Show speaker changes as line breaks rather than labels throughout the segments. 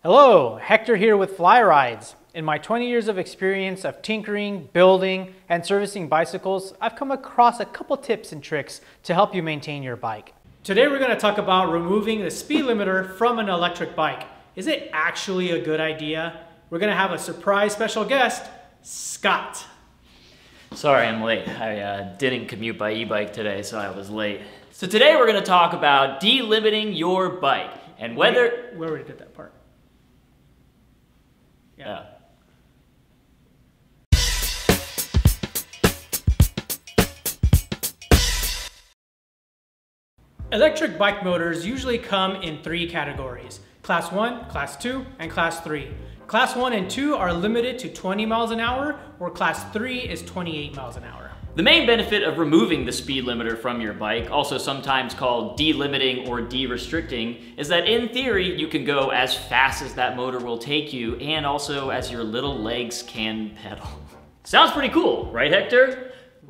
Hello, Hector here with Fly Rides. In my 20 years of experience of tinkering, building, and servicing bicycles, I've come across a couple tips and tricks to help you maintain your bike. Today we're going to talk about removing the speed limiter from an electric bike. Is it actually a good idea? We're going to have a surprise special guest, Scott.
Sorry I'm late. I didn't commute by e-bike today, so I was late. So today we're going to talk about delimiting your bike and whether...
We already did that part.
Yeah.
Electric bike motors usually come in three categories: Class 1, Class 2, and Class 3. Class 1 and 2 are limited to 20 miles an hour, where Class 3 is 28 miles an hour.
The main benefit of removing the speed limiter from your bike, also sometimes called delimiting or derestricting, is that in theory you can go as fast as that motor will take you and also as your little legs can pedal. Sounds pretty cool, right Hector?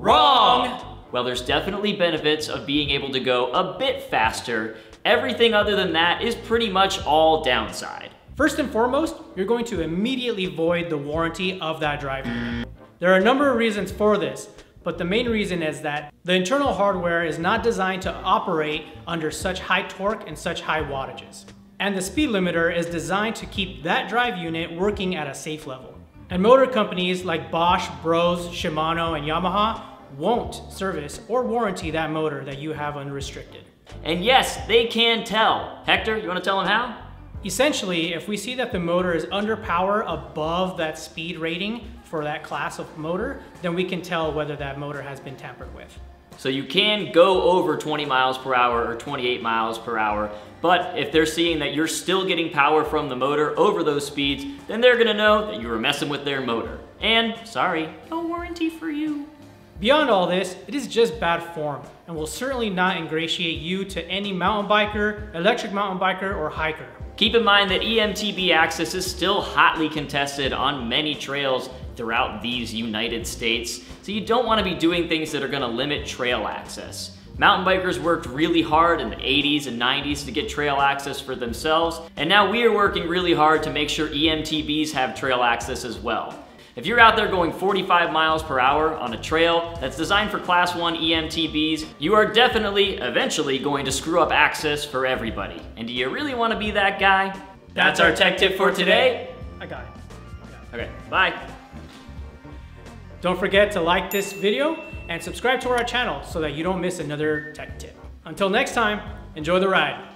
Wrong! Well, there's definitely benefits of being able to go a bit faster. Everything other than that is pretty much all downside.
First and foremost, you're going to immediately void the warranty of that drive unit. There are a number of reasons for this, but the main reason is that the internal hardware is not designed to operate under such high torque and such high wattages. And the speed limiter is designed to keep that drive unit working at a safe level. And motor companies like Bosch, Bose, Shimano, and Yamaha won't service or warranty that motor that you have unrestricted.
And yes, they can tell. Hector, you want to tell them how?
Essentially, if we see that the motor is under power above that speed rating for that class of motor, then we can tell whether that motor has been tampered with.
So you can go over 20 miles per hour or 28 miles per hour, but if they're seeing that you're still getting power from the motor over those speeds, then they're gonna know that you were messing with their motor. And, sorry, no warranty for you.
Beyond all this, it is just bad form and will certainly not ingratiate you to any mountain biker, electric mountain biker, or hiker.
Keep in mind that EMTB access is still hotly contested on many trails throughout these United States, so you don't want to be doing things that are going to limit trail access. Mountain bikers worked really hard in the 80s and 90s to get trail access for themselves, and now we are working really hard to make sure EMTBs have trail access as well. If you're out there going 45 miles per hour on a trail that's designed for Class 1 EMTBs, you are definitely, eventually going to screw up access for everybody. And do you really want to be that guy? That's our tech tip for today.
I got it.
Okay, bye.
Don't forget to like this video and subscribe to our channel so that you don't miss another tech tip. Until next time, enjoy the ride.